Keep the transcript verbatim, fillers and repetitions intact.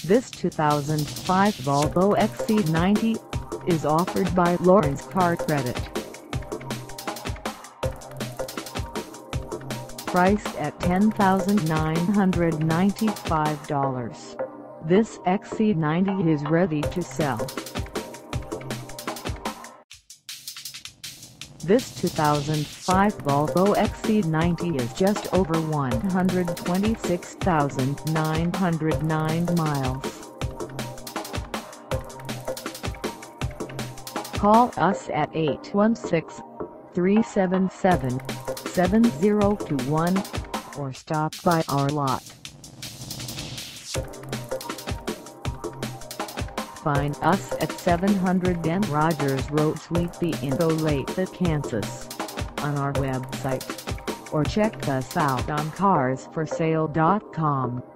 This two thousand five Volvo X C ninety is offered by Lawrence Car Credit. Priced at ten thousand nine hundred ninety-five dollars, this X C ninety is ready to sell. This two thousand five Volvo X C ninety is just over one hundred twenty-six thousand nine hundred nine miles. Call us at eight one six, three seven seven, seven zero two one or stop by our lot. Find us at seven hundred N Rogers Road Suite B in Olathe, Kansas on our website, or check us out on cars for sale dot com.